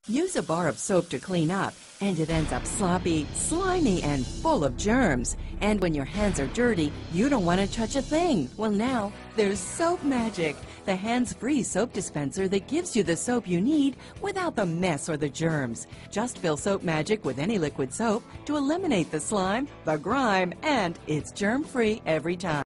Use a bar of soap to clean up, and it ends up sloppy, slimy, and full of germs. And when your hands are dirty, you don't want to touch a thing. Well, now there's Soap Magic, the hands-free soap dispenser that gives you the soap you need without the mess or the germs. Just fill Soap Magic with any liquid soap to eliminate the slime, the grime, and it's germ-free every time.